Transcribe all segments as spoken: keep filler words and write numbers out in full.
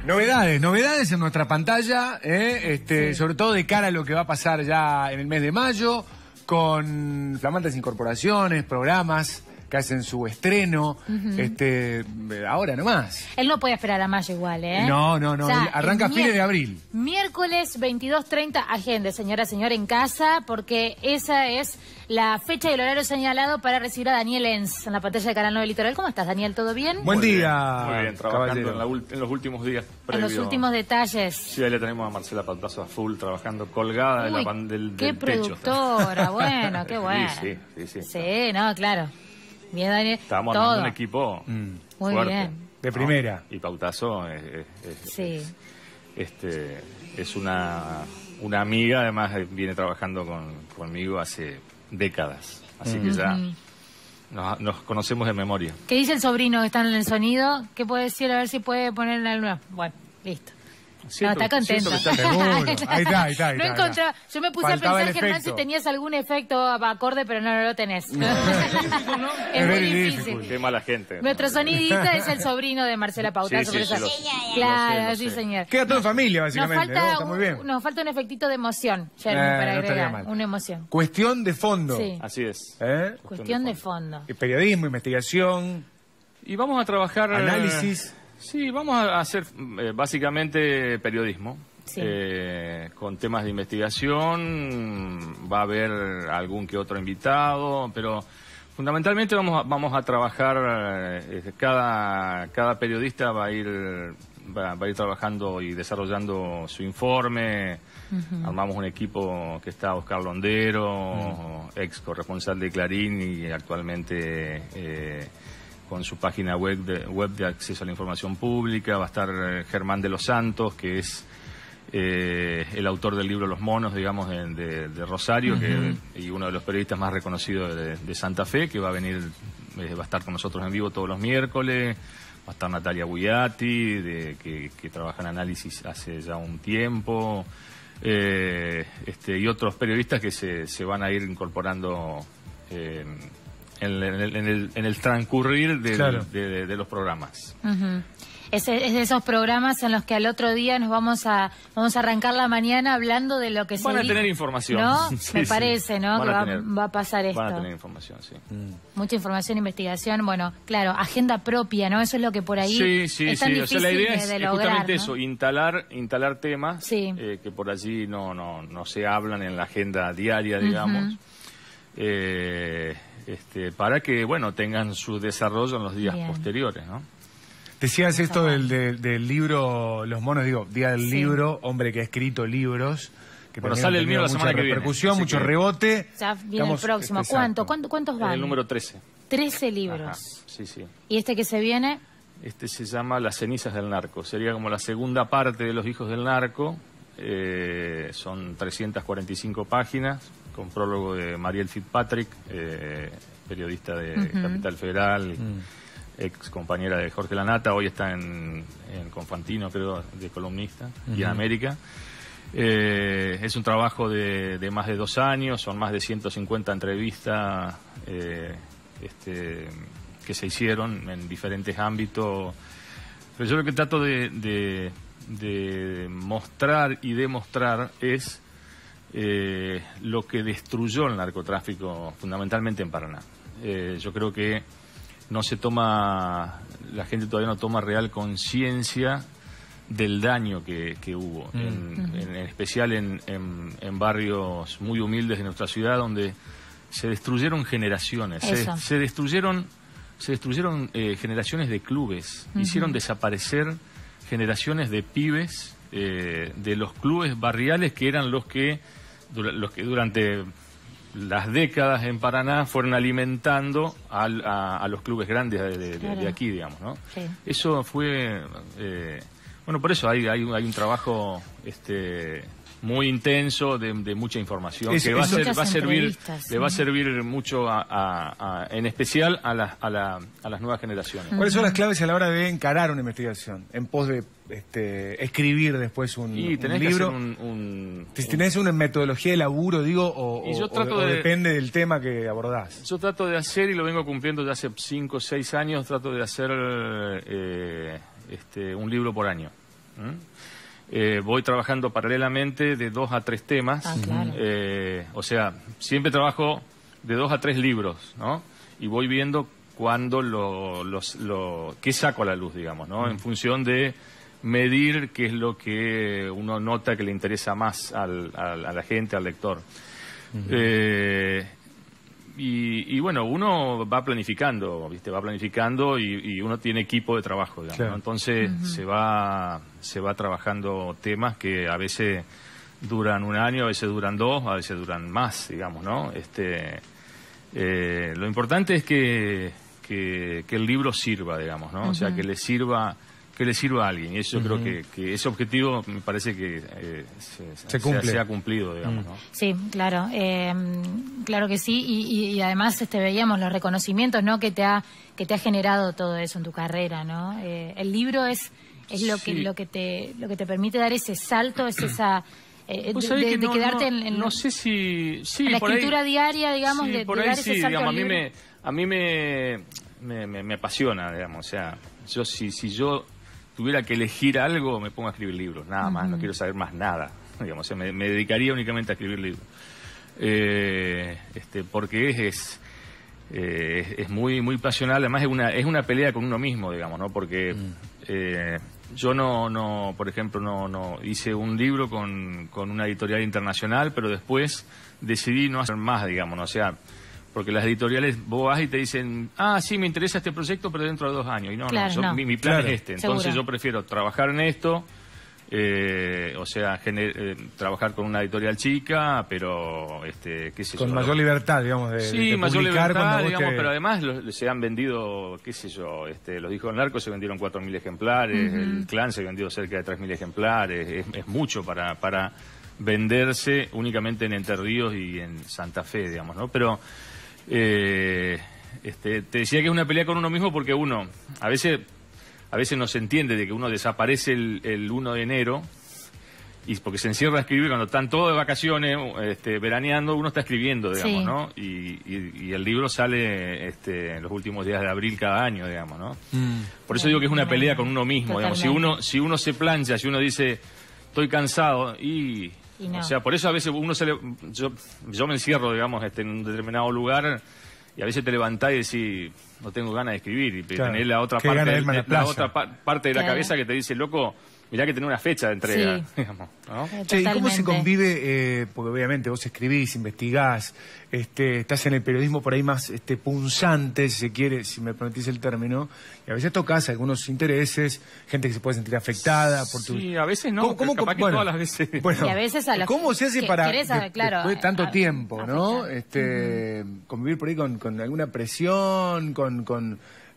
Novedades, novedades en nuestra pantalla, ¿eh? este, sí. sobre todo de cara a lo que va a pasar ya en el mes de mayo, con flamantes incorporaciones, programas que hacen su estreno, uh-huh. este, ahora nomás. Él no puede esperar a mayo igual, ¿eh? No, no, no, o sea, arranca a fines de abril. Miércoles veintidós treinta, agende, señora, señor, en casa, porque esa es la fecha y el horario señalado para recibir a Daniel Enz en la pantalla de Canal nueve Litoral. ¿Cómo estás, Daniel? ¿Todo bien? Buen Muy día. Bien, muy bien, trabajando en, la en los últimos días. Previo. En los últimos detalles. Sí, ahí le tenemos a Marcela Pautazo a full, trabajando colgada Uy, de la, del, qué del productora, techo. bueno, qué bueno. Sí, sí, sí. Sí, sí no, claro. Bien, Daniel. Estábamos todo. armando un equipo mm. muy fuerte, bien. De ¿no? primera. Y Pautazo es, es, es, sí. es, este, es una, una amiga, además viene trabajando con, conmigo hace décadas. Así mm. que ya nos, nos conocemos de memoria. ¿Qué dice el sobrino que está en el sonido? ¿Qué puede decir? A ver si puede poner la luna. Bueno, listo. Siento, no, está contento. Está seguro. Ahí está, ahí está. Ahí está no encontré. Yo me puse Faltaba a pensar, Germán, si tenías algún efecto acorde, pero no, no lo tenés. No. Es muy difícil. Qué mala gente. Nuestro sonidista es el sobrino de Marcela Pautazo. Sí, sí, sí, sí, lo, claro, lo sé, sí, lo sé. señor. Queda todo en familia, básicamente. Nos falta, ¿no? Está muy bien. Un, nos falta un efectito de emoción, Jeremy, eh, para no agregar. Una emoción. Cuestión de fondo. Sí. Así es. ¿Eh? Cuestión, Cuestión de fondo. De fondo. Periodismo, investigación. Y vamos a trabajar... Análisis. Sí, vamos a hacer eh, básicamente periodismo. Sí. Eh, con temas de investigación, va a haber algún que otro invitado, pero fundamentalmente vamos a, vamos a trabajar, eh, cada, cada periodista va a ir va, va a ir trabajando y desarrollando su informe. Uh-huh. Armamos un equipo que está Oscar Londero, uh-huh. ex corresponsal de Clarín y actualmente eh, con su página web de, web de acceso a la información pública. Va a estar eh, Germán de los Santos, que es Eh, el autor del libro Los Monos, digamos, de, de, de Rosario, uh-huh. que, y uno de los periodistas más reconocidos de, de Santa Fe, que va a venir, eh, va a estar con nosotros en vivo todos los miércoles. Va a estar Natalia Buiati, de, que, que trabaja en análisis hace ya un tiempo, eh, este, y otros periodistas que se, se van a ir incorporando eh, en, en, el, en, el, en el transcurrir de, claro. de, de, de los programas. Uh-huh. Es, es de esos programas en los que al otro día nos vamos a vamos a arrancar la mañana hablando de lo que se Van a dijo, tener información. ¿no? Sí, Me sí. parece, ¿no? Van que va, tener, va a pasar esto. Van a tener información, sí. Mm. Mucha información, investigación, bueno, claro, agenda propia, ¿no? Eso es lo que por ahí sí, sí, es tan sí. difícil o sea, la idea de, es, de es lograr, justamente ¿no? eso, instalar, instalar temas sí. eh, que por allí no, no, no se hablan en la agenda diaria, digamos. Uh-huh. eh, este, para que, bueno, tengan su desarrollo en los días Bien. posteriores, ¿no? Decías esto del, del, del libro Los Monos, digo, Día del sí. Libro, hombre que ha escrito libros. Que bueno, sale el mío la semana que viene. Repercusión, mucho que... rebote. Ya viene el próximo. ¿Cuánto? ¿Cuánto? ¿Cuántos van? El número trece. trece libros. Ajá. Sí, sí. ¿Y este que se viene? Este se llama Las cenizas del narco. Sería como la segunda parte de Los hijos del narco. Eh, son trescientas cuarenta y cinco páginas, con prólogo de Mariel Fitzpatrick, eh, periodista de uh-huh. Capital Federal. Uh-huh. Ex compañera de Jorge Lanata, hoy está en, en Confantino, creo, de columnista, uh-huh. y en América. Eh, es un trabajo de, de más de dos años, son más de ciento cincuenta entrevistas eh, este, que se hicieron en diferentes ámbitos. Pero yo lo que trato de, de, de mostrar y demostrar es eh, lo que destruyó el narcotráfico, fundamentalmente en Paraná. Eh, yo creo que no se toma, la gente todavía no toma real conciencia del daño que, que hubo, mm. en, en, en especial en, en, en barrios muy humildes de nuestra ciudad, donde se destruyeron generaciones, se, se destruyeron, se destruyeron eh, generaciones de clubes, uh-huh. hicieron desaparecer generaciones de pibes eh, de los clubes barriales que eran los que, los que durante las décadas en Paraná fueron alimentando al, a, a los clubes grandes de, de, claro. de aquí, digamos, ¿no? Sí. Eso fue... Eh, bueno, por eso hay, hay, hay un trabajo este, muy intenso de, de mucha información es, que va a, ser, va a servir ¿sí? le va a servir mucho a, a, a, en especial a, la, a, la, a las nuevas generaciones. ¿Cuáles son las claves a la hora de encarar una investigación en pos de este, escribir después un, y tenés un libro? Que hacer un, un, ¿Tenés una metodología de laburo, digo, o, y yo trato o, o de, depende del tema que abordás? Yo trato de hacer, y lo vengo cumpliendo desde hace cinco o seis años, trato de hacer eh, este, un libro por año. ¿Mm? Eh, voy trabajando paralelamente de dos a tres temas. Ah, claro. eh, o sea, siempre trabajo de dos a tres libros, ¿no? Y voy viendo cuándo lo, los, lo, qué saco a la luz, digamos, ¿no? En función de medir qué es lo que uno nota que le interesa más al, al, a la gente, al lector. Uh-huh. eh, y, y bueno, uno va planificando, ¿viste? Va planificando y, y uno tiene equipo de trabajo, digamos, claro. ¿no? Entonces Uh-huh. se va se va trabajando temas que a veces duran un año, a veces duran dos, a veces duran más, digamos, ¿no? Este, eh, lo importante es que, que, que el libro sirva, digamos, ¿no? Uh-huh. O sea, que le sirva que le sirva a alguien, y eso yo uh-huh. creo que, que ese objetivo me parece que eh, se, se, cumple. se, se ha cumplido, digamos, ¿no? Sí, claro, eh, claro que sí, y, y, y además este, veíamos los reconocimientos, ¿no? que te ha que te ha generado todo eso en tu carrera, ¿no? Eh, el libro es es lo que sí. lo que te lo que te permite dar ese salto, es esa eh, de, de, de no, quedarte no, en, en no sé si sí, en la por escritura ahí, diaria, digamos, sí, de, por de ahí dar sí, ese salto digamos, al a mí libro. me a mí me me, me, me apasiona, digamos, o sea, yo si si yo tuviera que elegir algo, me pongo a escribir libros, nada más, uh-huh. no quiero saber más nada, digamos, o sea, me, me dedicaría únicamente a escribir libros, eh, este, porque es, es, eh, es muy muy pasional, además es una es una pelea con uno mismo, digamos, ¿no? Porque uh-huh. eh, yo no no, por ejemplo, no no hice un libro con con una editorial internacional, pero después decidí no hacer más, digamos, ¿no? O sea, porque las editoriales, vos vas y te dicen, ah, sí, me interesa este proyecto, pero dentro de dos años. Y no, claro, no, yo, no. Mi, mi plan Claro. es este. Entonces Seguro. yo prefiero trabajar en esto, eh, o sea, gener, eh, trabajar con una editorial chica, pero, este, qué sé con yo. mayor lo... libertad, digamos, de, sí, de mayor publicar libertad, cuando vos digamos, te... pero además lo, se han vendido, qué sé yo, este, los Hijos del Narco se vendieron cuatro mil ejemplares, uh-huh. el Clan se vendió cerca de tres mil ejemplares, es, es mucho para, para venderse únicamente en Entre Ríos y en Santa Fe, digamos, ¿no? Pero... Eh, este, te decía que es una pelea con uno mismo porque uno a veces a veces no se entiende de que uno desaparece el, el uno de enero y porque se encierra a escribir cuando están todos de vacaciones, este, veraneando, uno está escribiendo, digamos, sí. ¿no? Y, y, y el libro sale este, en los últimos días de abril cada año, digamos, ¿no? Mm. Por eso digo que es una pelea con uno mismo, digamos. Si uno, si uno se plancha, si uno dice, estoy cansado, y... No. O sea, por eso a veces uno se le... Yo, yo me encierro, digamos, este, en un determinado lugar y a veces te levantás y decís, no tengo ganas de escribir. Y claro. tenés la otra, parte de, de, la otra pa parte de la claro. cabeza que te dice, loco, mirá que tenés una fecha de entrega. Sí. Digamos, ¿no? Che, ¿y cómo se convive? Eh, porque obviamente vos escribís, investigás, este, estás en el periodismo por ahí más este, punzante, si se quiere, si me permitís el término, y a veces tocas algunos intereses, gente que se puede sentir afectada por tu... Sí, a veces no, ¿Cómo, cómo, capaz que bueno, todas las veces. Bueno, y a veces a las... ¿cómo se hace para, querés, de, claro, después de tanto a, tiempo, a, ¿no? a Este, uh-huh. convivir por ahí con, con alguna presión, con... con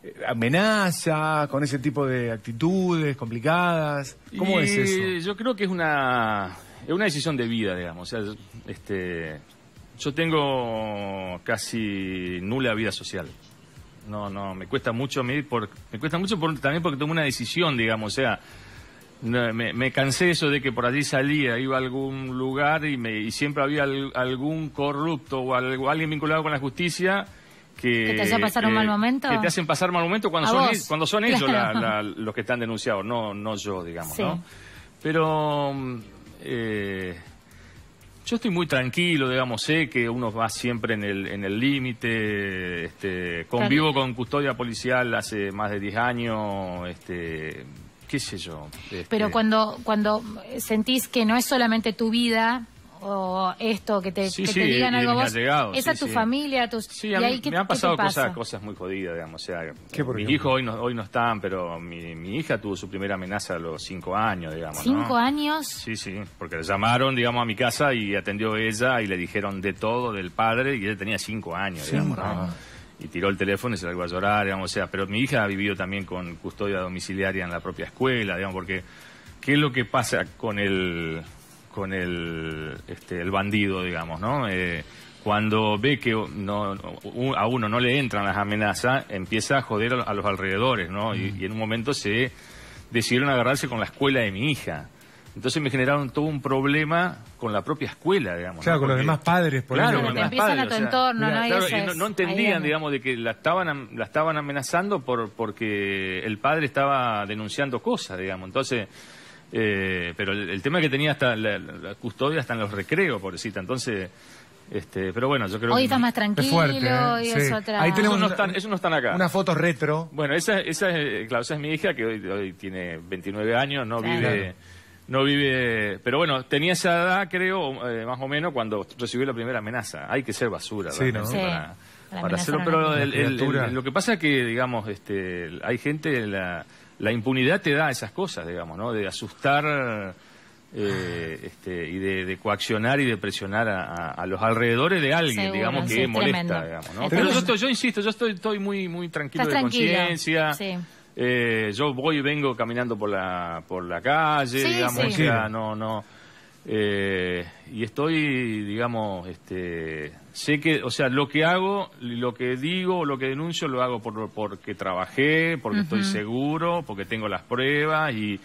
amenaza, con ese tipo de actitudes complicadas? ¿Cómo y es eso? Yo creo que es una es una decisión de vida, digamos. O sea, este, yo tengo casi nula vida social. No, no, me cuesta mucho a mí, por, me cuesta mucho por, también porque tomé una decisión, digamos. O sea, no, me, me cansé eso de que por allí salía, iba a algún lugar y, me, y siempre había al, algún corrupto o algo, alguien vinculado con la justicia. Que, ¿Que te hacen pasar eh, un mal momento? Que te hacen pasar mal momento cuando, son, ellos, cuando son ellos claro. la, la, los que están denunciados, no, no yo, digamos, sí. ¿no? Pero eh, yo estoy muy tranquilo, digamos, sé que uno va siempre en el en el límite, este, convivo claro. con custodia policial hace más de diez años, este, qué sé yo. Este, Pero cuando, cuando sentís que no es solamente tu vida... o esto, que te, sí, que sí, te digan algo vos, llegado, esa sí, tu sí. familia, tus... Sí, a mí, ¿y ahí, ¿qué, me han pasado ¿qué te pasa? cosas, cosas muy jodidas, digamos, o sea, mis hijos hoy no, hoy no están, pero mi, mi hija tuvo su primera amenaza a los cinco años, digamos, ¿Cinco ¿no? años? Sí, sí, porque le llamaron, digamos, a mi casa y atendió ella y le dijeron de todo del padre y ella tenía cinco años, digamos, ¿no? Y tiró el teléfono y se largó a llorar, digamos, o sea, pero mi hija ha vivido también con custodia domiciliaria en la propia escuela, digamos, porque ¿qué es lo que pasa con el... con el este el bandido, digamos, ¿no? Eh, cuando ve que no, a uno no le entran las amenazas, empieza a joder a los alrededores, ¿no? Mm. Y, y en un momento se decidieron agarrarse con la escuela de mi hija. Entonces me generaron todo un problema con la propia escuela, digamos. Claro, ¿no? con Porque, los demás padres, por claro, ejemplo. con te los empiezan padres, a tu o sea, entorno, mira, ¿no? Claro, y y no, no entendían, digamos, de que la estaban la estaban amenazando por porque el padre estaba denunciando cosas, digamos. Entonces... Eh, pero el, el tema es que tenía hasta la, la custodia hasta en los recreos, pobrecita. Entonces, este, pero bueno, yo creo Hoy que... estás más tranquilo, Es fuerte, ¿eh? hoy es Sí. otra... Ahí tenemos Eso no una- están, eso no están acá. Una foto retro. Bueno, esa, esa, es, claro, esa es mi hija, que hoy, hoy tiene veintinueve años, no Claro. vive... No vive, pero bueno, tenía esa edad, creo, eh, más o menos, cuando recibió la primera amenaza. Hay que ser basura, Sí, realmente, ¿no? Sí, para, la para amenaza hacerlo. no Pero la- el- el- criatura. el- lo que pasa es que, digamos, este, hay gente, la, la impunidad te da esas cosas, digamos, ¿no? De asustar eh, este, y de, de coaccionar y de presionar a, a- a los alrededores de alguien, Seguro, digamos, sí, que es molesta, tremendo. digamos, ¿no? Es Pero yo, tremendo. estoy- yo insisto, yo estoy, estoy muy, muy tranquilo Estás de tranquilo, conciencia. sí. Eh, yo voy y vengo caminando por la por la calle, Sí, digamos, sí. o sea, no, no. Eh, y estoy, digamos, este, sé que, o sea, lo que hago, lo que digo, lo que denuncio, lo hago por, porque trabajé, porque estoy seguro, porque tengo las pruebas y,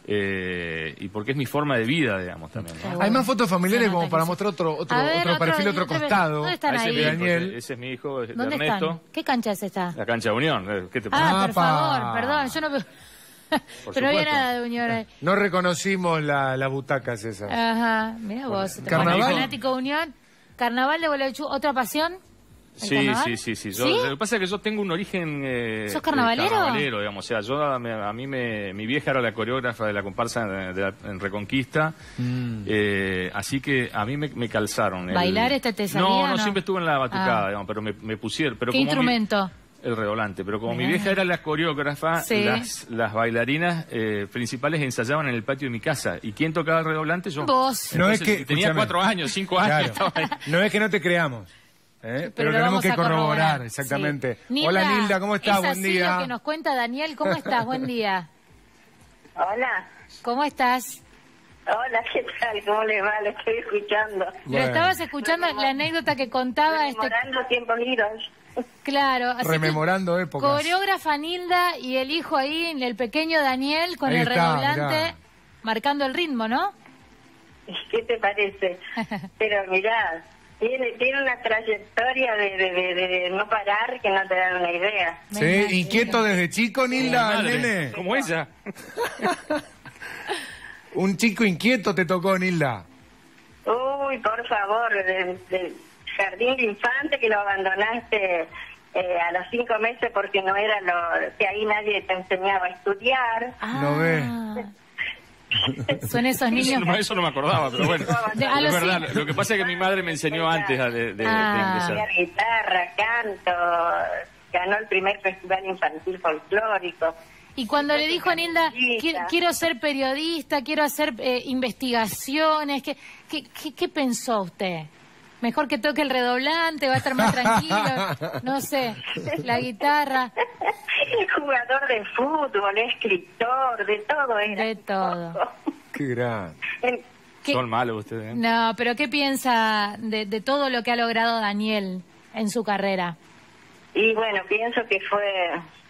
eh, y porque es mi forma de vida, digamos, también, ¿no? Seguro. Hay más fotos familiares Se nota como que para sí. mostrar otro, otro, A ver, otro otro- perfil, otro otra vez. costado. ¿Dónde están Ah, ese, ahí? es mi hijo, Daniel. ese, ese es mi hijo, de ¿Dónde Ernesto. están? ¿Qué cancha es esta? La cancha de Unión, eh, ¿qué te Ah, pasa? por Apa. favor, perdón, yo no veo... Pero no había supuesto. nada de Unión ahí. No reconocimos la- las butacas esas. Ajá, mira vos. Carnaval. Bueno, fanático de Unión. Carnaval de Gualeguaychú, ¿otra pasión? ¿El Sí, carnaval? sí, sí, sí. Yo, ¿Sí? Lo que pasa es que yo tengo un origen... Eh, ¿Sos carnavalero? de carnavalero, digamos. O sea, yo, a, mí- a mí me... Mi vieja era la coreógrafa de la comparsa de- de la- en Reconquista. Mm. Eh, así que a mí me, me calzaron. el- ¿Bailar este te salía No, o no, no? siempre estuve en la batucada, Ah. digamos, pero me, me pusieron... Pero ¿Qué como mi- instrumento? el redoblante. Pero como mi Mirá. vieja era la coreógrafa, Sí. las, las bailarinas eh, principales ensayaban en el patio de mi casa. ¿Y quién tocaba el redoblante? Yo. Vos. No es Entonces, que- tenía escúchame. cuatro años, cinco años. Claro. estaba ahí. No es que no te creamos. ¿eh? Pero, lo tenemos vamos que a corroborar, exactamente. Sí. Nilda, Hola Nilda, ¿cómo estás? es Buen así día. lo que nos cuenta Daniel. ¿Cómo estás? Buen día. Hola, ¿Cómo estás? hola, ¿qué tal? ¿Cómo le va? Lo estoy escuchando. Lo Bueno. estabas escuchando la anécdota que contaba este... Rememorando tiempos lidos. Claro. así que Rememorando épocas. coreógrafa Nilda y el hijo ahí, el pequeño Daniel, con Ahí el está, redoblante, mirá. marcando el ritmo, ¿no? ¿Qué te parece? Pero mirá, tiene, tiene una trayectoria de, de, de, de no parar que no te dan una idea. Sí, Me imagino. inquieto desde chico, Nilda, Madre, nene. como ella. Un chico inquieto te tocó, Nilda. Uy, por favor, del del jardín de infante que lo abandonaste eh, a los cinco meses porque no era lo que ahí nadie te enseñaba a estudiar. No ve. Son esos niños. Eso no, eso no me acordaba, pero bueno. De- a es los verdad. cinco. Lo que pasa es que mi madre me enseñó antes a de, de- de Ah. ingresar. Estudiar guitarra, canto, ganó el primer festival infantil folclórico. Y cuando le dijo a Nilda, Periodista. quiero, quiero ser periodista, quiero hacer eh, investigaciones, ¿qué, qué, qué, qué pensó usted? Mejor que toque el redoblante, va a estar más tranquilo, no sé, la guitarra, Jugador de fútbol, escritor, de todo era. de todo. Qué gran. En- ¿Qué- Son malos ustedes. ¿eh? No, pero ¿qué piensa de, de todo lo que ha logrado Daniel en su carrera? Y bueno, pienso que fue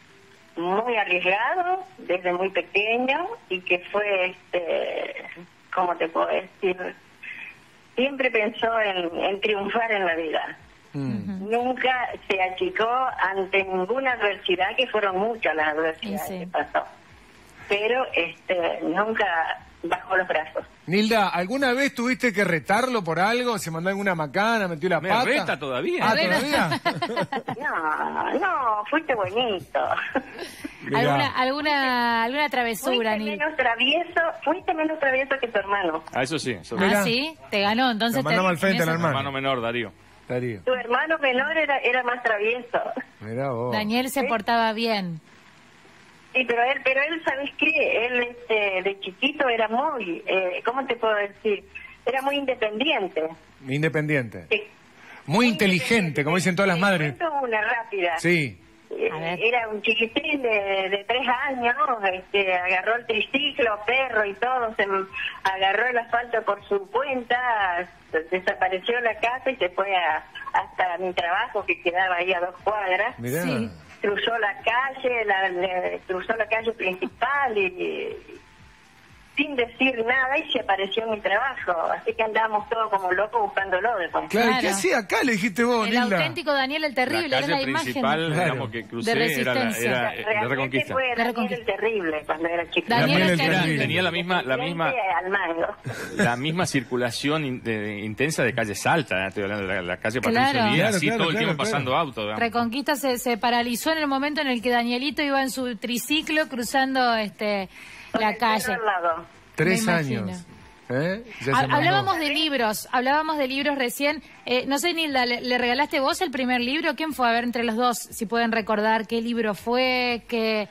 muy arriesgado desde muy pequeño y que fue, este, ¿cómo te puedo decir? Siempre pensó en, en triunfar en la vida. Mm. Nunca se achicó ante ninguna adversidad, que fueron muchas las adversidades Y sí. que pasó. Pero este, nunca bajó los brazos. Nilda, ¿alguna vez tuviste que retarlo por algo? ¿Se mandó alguna macana? ¿Metió la ¿Me pata? reta todavía? Ah, Reta. ¿todavía? No, no, fuiste bonito. Mirá. ¿Alguna, alguna, alguna travesura, Fuiste Nilda? menos travieso, fuiste menos travieso que tu hermano. Ah, eso sí. Eso Mirá. Ah, sí, te ganó, entonces... Lo te- mandamos al frente en al eso- hermano. hermano menor, Darío. Darío. Tu hermano menor era, era más travieso. Mirá vos. Daniel se portaba bien. Sí, pero él, pero él, ¿sabes qué? Él este, de chiquito era muy, eh, ¿cómo te puedo decir? Era muy independiente. Independiente. Sí. Muy inteligente, como dicen todas las Te madres. cuento una rápida. Sí. Eh, A ver. Era un chiquitín de, de tres años, este, agarró el triciclo, perro y todo, se m- agarró el asfalto por su cuenta, se- desapareció la casa y se fue a, hasta mi trabajo que quedaba ahí a dos cuadras. Mirá. Sí. Cruzó la calle, la, le- cruzó la calle principal y, y sin sin decir nada y se apareció mi trabajo. Así que andábamos todos como locos buscándolo después. Claro, Claro. ¿qué hacía acá? Le dijiste vos, El Nilda. auténtico Daniel el Terrible, La era calle la imagen. principal, Claro. digamos, que crucé De era, la- Resistencia. era, eh, de Realmente Reconquista. fue De Daniel Reconquista. el Terrible cuando era chico. Daniel Daniel el el Terrible. Terrible. Tenía la misma, la misma, Al mango. la misma circulación in- de- intensa de calle Salta, ¿eh? Estoy hablando de la, la calle Patricio Claro. Díaz, Claro, así claro, todo el claro, tiempo claro. pasando autos. digamos. Reconquista se, se paralizó en el momento en el que Danielito iba en su triciclo cruzando este la calle. Al lado. Tres Me imagino. años. ¿Eh? Ya se Ha- mandó. Hablábamos de libros, hablábamos de libros recién. Eh, no sé, Nilda, ¿le, le regalaste vos el primer libro? ¿Quién fue? A ver, entre los dos, si pueden recordar qué libro fue, qué...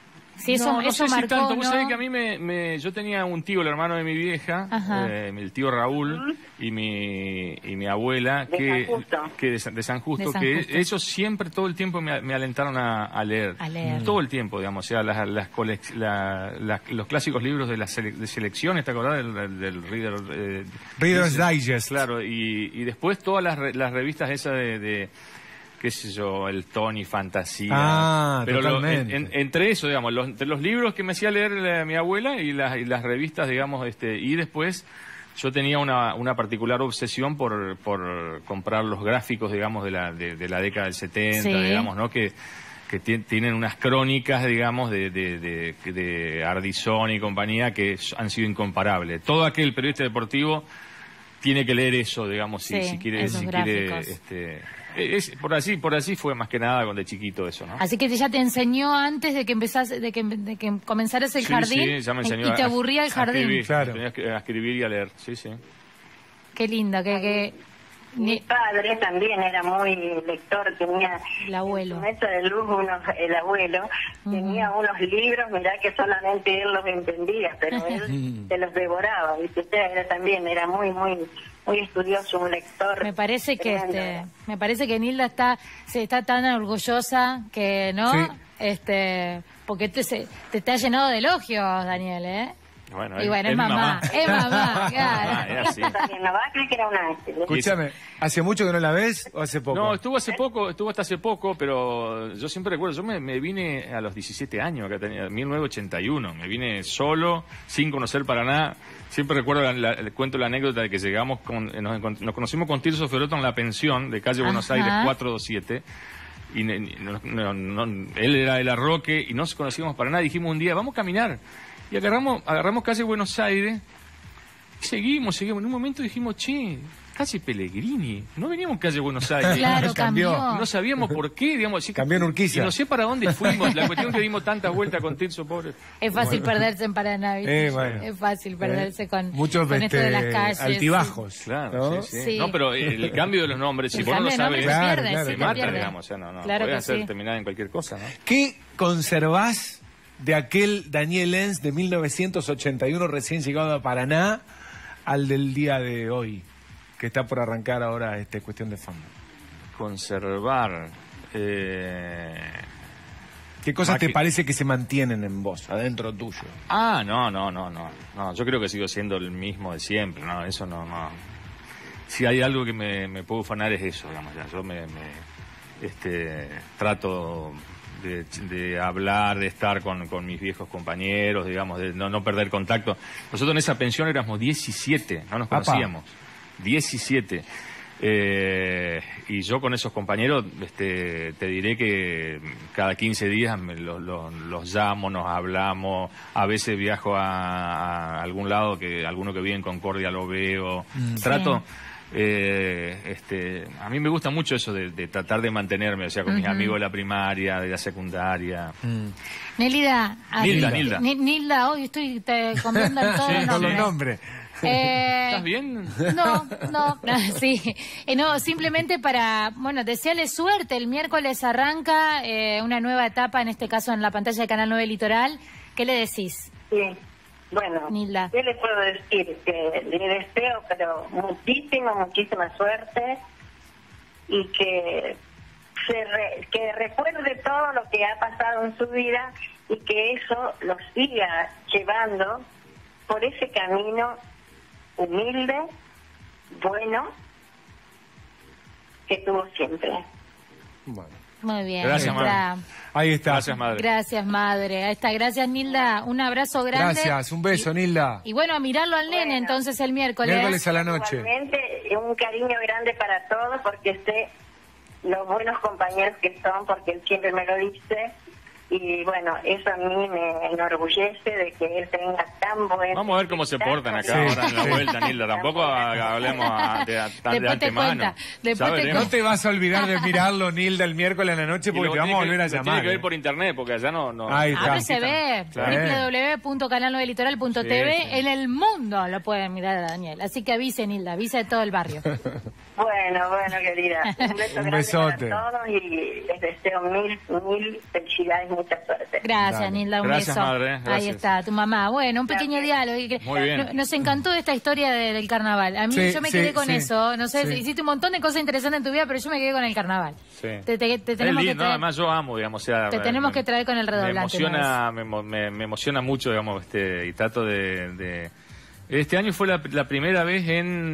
Si eso, no, no eso sé marcó, si tanto. Vos ¿no? sabés que a mí me, me- yo tenía un tío, el hermano de mi vieja, Ajá. eh, el tío Raúl y mi y mi abuela, De que, San Justo. que de, San- de San Justo, De San que Justo. ellos siempre todo el tiempo me, me alentaron a, a leer. A leer. Todo el tiempo, digamos, o sea, las, las colec- la- las- los clásicos libros de las sele- de selecciones, ¿te acordás del, del, del Reader? eh, Reader's dice- Digest. Claro, y, y después todas las, re- las revistas esas de, de qué sé yo, el Tony Fantasía. Ah, pero lo- totalmente. en- en- entre eso, digamos, los, entre los libros que me hacía leer la- mi abuela y las, y las revistas, digamos, este, y después yo tenía una, una particular obsesión por, por comprar los gráficos, digamos, de la, de, de la década del setenta, Sí. digamos, ¿no? Que, que ti- tienen unas crónicas, digamos, de, de, de, de Ardizón y compañía que han sido incomparables. Todo aquel periodista deportivo tiene que leer eso, digamos, si, Sí, si quiere, esos si quiere, gráficos. este, es, por así, por así fue más que nada cuando de chiquito eso, ¿no? Así que ya te enseñó antes de que empezás, de que, de que comenzaras el Sí, jardín sí, ya me enseñó y te a- aburría el a jardín. escribir, Claro. tenía que- a escribir y a leer, sí, sí. Qué lindo, que, que Mi ni- padre también era muy lector, tenía El abuelo. en su mesa de luz unos, el abuelo tenía unos libros, mirá que solamente él los entendía, pero él se los devoraba, ¿viste? O sea, era también, era muy, muy, muy estudioso, un lector. me parece que tremendo. este, me parece que Nilda está, se está tan orgullosa que, ¿no? Sí. Este, porque te, se- te está llenado de elogios, Daniel, ¿eh? Bueno, Y es- bueno, es es mi mamá, mamá. es mamá, Ah, claro. era así. También, no va a creer que era un ángel. ¿eh? Escúchame, ¿hace mucho que no la ves o hace poco? No, estuvo hace poco, estuvo hasta hace poco, pero yo siempre recuerdo, yo me, me vine a los diecisiete años, acá tenía mil novecientos ochenta y uno, me vine solo, sin conocer Paraná. Siempre recuerdo, la, la- le cuento la anécdota de que llegamos, con, eh, nos, encont- nos conocimos con Tirso Feroto en la pensión de calle Buenos Ajá. Aires cuatrocientos veintisiete. Y ne- ni- no- no- no- él era de La Roque y no nos conocíamos para nada. Dijimos un día, vamos a caminar. Y agarramos, agarramos calle Buenos Aires y seguimos, seguimos. En un momento dijimos, che, calle Pellegrini. No veníamos calle Buenos Aires. Claro, Cambió. cambió. No sabíamos por qué, digamos. así que- Cambió en Urquiza. Y no sé para dónde fuimos. La cuestión que dimos tantas vueltas con Tirso, pobre. Es fácil perderse en Paraná, ¿viste? Eh, bueno. Es fácil perderse Eh, con, muchos con esto de las este, calles. altibajos. Claro, ¿no? sí, sí. Sí. No, pero el cambio de los nombres, si El vos no lo cambio de nombre sabes, se Claro, pierde, claro, se se te mata, pierde. digamos. O sea, no, no. Claro Podés que hacer sí. terminar en cualquier cosa, ¿no? ¿Qué conservás de aquel Daniel Lenz de mil novecientos ochenta y uno recién llegado a Paraná al del día de hoy, que está por arrancar ahora este Cuestión de Fondo? Conservar. Eh... ¿Qué cosas Más te que- parece que se mantienen en vos, adentro tuyo? Ah, no, no, no, no. No, yo creo que sigo siendo el mismo de siempre, no, eso no, no. Si hay algo que me, me puedo ufanar es eso, digamos, ya. Yo me, me, este, trato de, de hablar, de estar con, con mis viejos compañeros, digamos, de no, no perder contacto. Nosotros en esa pensión éramos diecisiete, no nos Apa. conocíamos. diecisiete. Eh, y yo con esos compañeros este, te diré que cada quince días me lo- lo- los llamo, nos hablamos, a veces viajo a, a algún lado, que alguno que vive en Concordia lo veo, trato, eh, este, a mí me gusta mucho eso de, de tratar de mantenerme, o sea, con mis amigos de la primaria, de la secundaria. Nélida. ah, Nilda, Ni- Nilda. Ni- Nilda, hoy estoy te comiendo en todos Sí, los sí. Con los nombres. nombres. Eh, ¿Estás bien? No, no, no, sí. Eh, no, simplemente para, bueno, desearle suerte. El miércoles arranca eh, una nueva etapa, en este caso en la pantalla de Canal nueve Litoral. ¿Qué le decís? Sí. Bueno, Nilda. ¿qué le puedo decir? Que le deseo, pero muchísima, muchísima suerte y que se re- que recuerde todo lo que ha pasado en su vida y que eso lo siga llevando por ese camino humilde, bueno, que tuvo siempre. Bueno, Muy bien. Gracias, ahí está. Ahí está. Gracias, madre. Gracias, madre. Ahí está. Gracias, Nilda. Un abrazo grande. Gracias, un beso, Nilda. Y bueno, a mirarlo al nene Bueno. entonces el miércoles. Miércoles a la noche. Igualmente, un cariño grande para todos porque sé los buenos compañeros que son, porque él siempre me lo dice. Y bueno, eso a mí me enorgullece de que él tenga tan buen... Vamos a ver cómo se portan acá Sí, ahora en la sí. vuelta, Nilda. Tampoco ha- hablemos a- de, a- tan de Después te antemano. cuenta, después Ya te veremos. No te vas a olvidar de mirarlo, Nilda, el miércoles en la noche Y porque luego te vamos a tiene que- volver a lo llamar. Tiene que ver ¿eh? por internet, porque allá no... no Ahí está. Ahora se ve, Claro. doble u doble u doble u punto canal nueve litoral punto t v. Sí, sí. En el mundo lo pueden mirar a Daniel. Así que avise, Nilda, avise de todo el barrio. Bueno, bueno, querida. Un beso Un grande besote. para todos y les deseo mil, mil felicidades y mucha suerte. Gracias, Dale. Nilda, un Gracias, beso. madre, Ahí gracias. está, tu mamá. Bueno, un pequeño diálogo. y que- Muy bien. no- Nos encantó esta historia de- del carnaval. A mí Sí, yo me sí, quedé con sí, eso. No sé, sí. hiciste un montón de cosas interesantes en tu vida, pero yo me quedé con el carnaval. Sí. Te, te- te Es tenemos que lindo, traer- además yo amo, digamos, o sea, Te me- tenemos me- que traer con el redoblante, Me emociona, me, emo- me- me emociona mucho, digamos, este, y trato de, de- este año fue la, la primera vez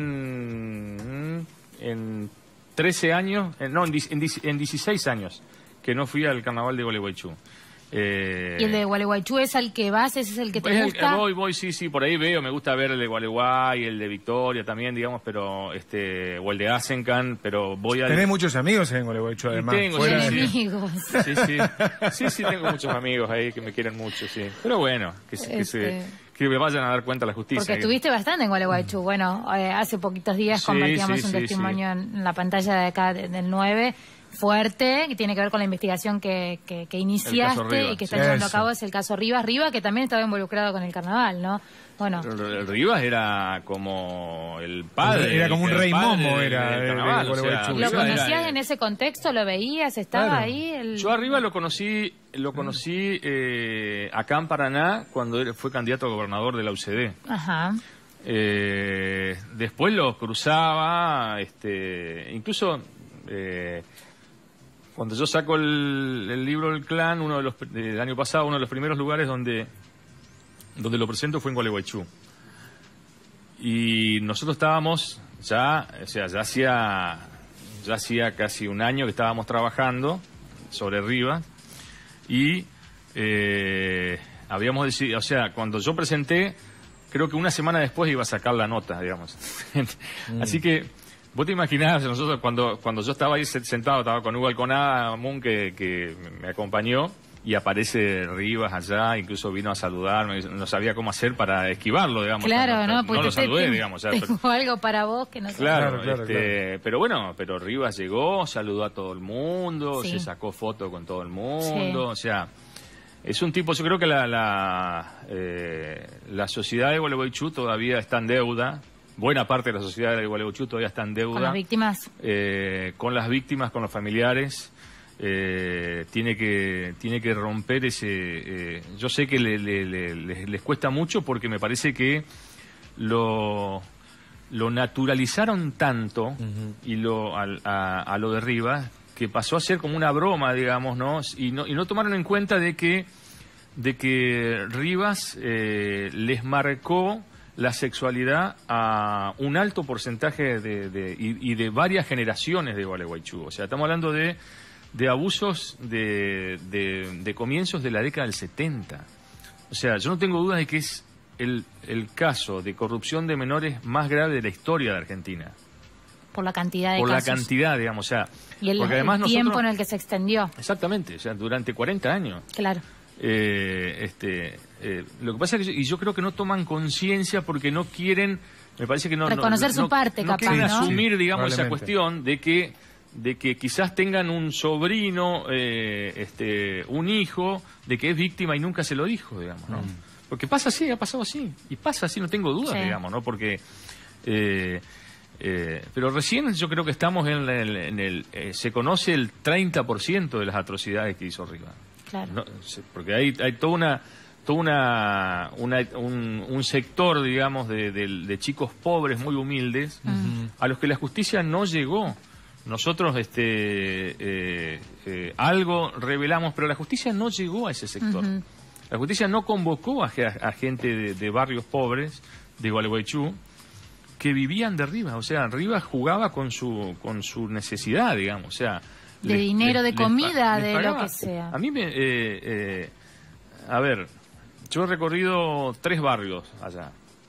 en en trece años, en- no, en, diez- en diez- en dieciséis años que no fui al carnaval de Gualeguaychú. Eh, Y el de Gualeguaychú es el que vas, ese es el que te es el- gusta. voy, voy, sí, sí, por ahí veo, me gusta ver el de Gualeguay, el de Victoria también, digamos, pero este, o el de Asencan, pero voy a... Tenés muchos amigos en Gualeguaychú, además. tengo, fuera sí, de- sí. Enemigos. Sí, sí, sí, sí, tengo muchos amigos ahí que me quieren mucho, sí. Pero bueno, que, se- que, se- Este- que me vayan a dar cuenta la justicia. Porque estuviste bastante en Gualeguaychú. Bueno, eh, hace poquitos días Sí, compartíamos sí, un sí, testimonio en la pantalla de acá de- del nueve, fuerte, que tiene que ver con la investigación que, que, que iniciaste Rivas. y que están llevando a Eso. cabo, es el caso Rivas. Rivas, que también estaba involucrado con el carnaval, ¿no? Bueno, R- R- Rivas era como el padre. Era como un el rey padre momo, del- era, del de- de carnaval, o sea, Gualeguaychú. ¿lo Rivas era- conocías en ese contexto? ¿Lo veías? ¿Estaba Claro. ahí? El... Yo arriba lo conocí, lo conocí eh, acá en Paraná cuando él fue candidato a gobernador de la U C D. Ajá. Eh, después lo cruzaba, este, incluso eh, cuando yo saco el, el libro del clan, uno de los del año pasado, uno de los primeros lugares donde donde lo presento fue en Gualeguaychú. Y nosotros estábamos ya, o sea, ya hacía ya hacía casi un año que estábamos trabajando sobre Rivas y eh, habíamos decidido, o sea, cuando yo presenté, creo que una semana después iba a sacar la nota, digamos. Así que vos te imaginás, nosotros cuando cuando yo estaba ahí sentado, estaba con Hugo Alconada Moon que, que me acompañó y aparece Rivas allá, incluso vino a saludarme, no sabía cómo hacer para esquivarlo, digamos. Claro, ¿no? No Porque lo te- saludé, te- digamos. o sea, pero- tengo algo para vos que no sé. Claro, Claro, claro, este, pero bueno, pero Rivas llegó, saludó a todo el mundo, Sí. se sacó foto con todo el mundo, Sí. o sea, es un tipo, yo creo que la la, eh, la sociedad de Gualeguaychú todavía está en deuda, buena parte de la sociedad de Gualeguaychú todavía está en deuda Con las víctimas. eh, con las víctimas, con los familiares. Eh, tiene que tiene que romper ese eh, yo sé que le- le- le- les, les cuesta mucho porque me parece que lo lo naturalizaron tanto y lo al- a, a lo de Rivas que pasó a ser como una broma, digamos, ¿no? Y no y no tomaron en cuenta de que de que Rivas eh, les marcó la sexualidad a un alto porcentaje de, de- y, y de varias generaciones de Gualeguaychú. O sea, estamos hablando de, de abusos de, de, de comienzos de la década del setenta. O sea, yo no tengo dudas de que es el, el caso de corrupción de menores más grave de la historia de Argentina. Por la cantidad de Por casos. la cantidad, digamos. O sea, Y el, porque además el tiempo nosotros- en el que se extendió. Exactamente, o sea, durante cuarenta años. Claro. Eh, este, eh, lo que pasa es que yo, y yo creo que no toman conciencia porque no quieren, me parece que no Reconocer no, su no- parte, no capaz, quieren ¿no? asumir, Sí, digamos, esa probablemente. cuestión de que de que quizás tengan un sobrino, eh, este, un hijo, de que es víctima y nunca se lo dijo, digamos, ¿no? Porque pasa así, ha pasado así y pasa así, no tengo dudas, Sí. digamos, ¿no? Porque eh, eh, pero recién yo creo que estamos en el, en el eh, se conoce el treinta por ciento de las atrocidades que hizo Rivas. Claro. No, se- porque hay, hay toda una toda una, una- un, un sector, digamos, de, de- de chicos pobres, muy humildes, a los que la justicia no llegó. Nosotros este eh, eh, algo revelamos, pero la justicia no llegó a ese sector. Ujú. La justicia no convocó a, ge- a gente de, de barrios pobres de Gualeguaychú que vivían de Rivas. O sea, Rivas jugaba con su con su necesidad, digamos. O sea, de les- dinero, les- de les comida, pa- les de lo pagaba. que sea. A mí me... eh, eh, a ver, yo he recorrido tres barrios allá.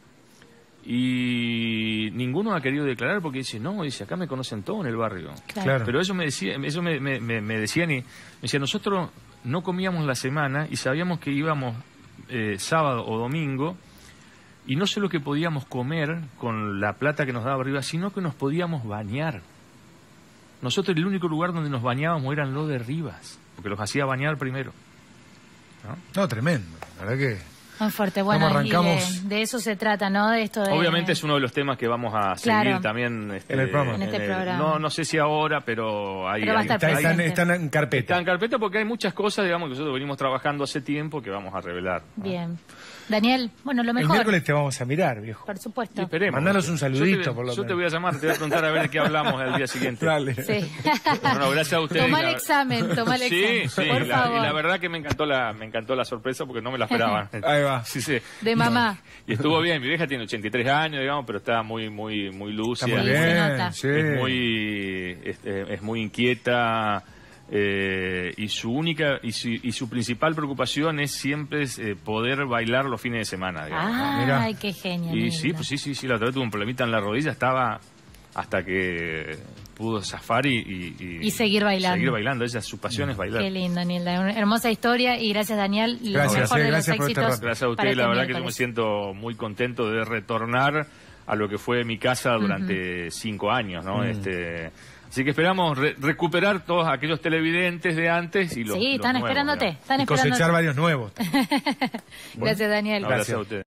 Y ninguno ha querido declarar porque dice, no, dice, acá me conocen todo en el barrio. Claro. Claro. Pero ellos me decían, eso me, me, me, me decían y me decían, nosotros no comíamos la semana y sabíamos que íbamos eh, sábado o domingo y no solo que podíamos comer con la plata que nos daba arriba, sino que nos podíamos bañar. Nosotros el único lugar donde nos bañábamos eran los de Rivas, porque los hacía bañar primero. ¿No? No, tremendo. La verdad que... Muy fuerte, bueno, ¿Cómo y arrancamos? de, de eso se trata, ¿no? De esto de... Obviamente es uno de los temas que vamos a Claro. seguir también este, En el programa. En este programa. No, no sé si ahora, pero ahí Pero va a estar Está- están, presente. están en Está carpeta. en carpeta porque hay muchas cosas, digamos, que nosotros venimos trabajando hace tiempo que vamos a revelar. ¿no? Bien. Daniel, bueno, lo El mejor, miércoles te vamos a mirar, viejo. por Y supuesto. esperemos. Mandanos un saludito, Yo te, por lo yo te menos. voy a llamar, te voy a preguntar a ver de qué hablamos el día siguiente. Dale. Sí. Bueno, gracias a ustedes. Toma el La- examen, toma el Sí, examen. sí, por y la, favor. y la verdad que me encantó la, me encantó la sorpresa porque no me la esperaba. Ahí va. Sí, sí. De mamá. Y estuvo bien, mi vieja tiene ochenta y tres años, digamos, pero está muy, muy, muy lúcida. Está muy Sí, se bien. nota. Sí. Es muy, este, es muy inquieta. Eh, y su única y su, y su principal preocupación es siempre es, eh, poder bailar los fines de semana, digamos, ¿no? Mirá. Ay, qué genio. Y sí, pues sí, sí, sí, la otra vez tuvo un problemita en la rodilla, estaba hasta que pudo zafar y... Y, Y seguir bailando. Seguir bailando, ella, su pasión es bailar. Qué lindo, Nilda. Una hermosa historia y gracias, Daniel. Lo Gracias, mejor eh, de gracias los por este éxitos. rato. Gracias a para ustedes, este la verdad que yo me miércoles. siento muy contento de retornar a lo que fue mi casa durante cinco años, ¿no? Este, así que esperamos re- recuperar todos aquellos televidentes de antes y los Sí, los están nuevos, esperándote. digamos. Están Y cosechar esperándote. varios nuevos. Gracias, Daniel. No, gracias a ustedes.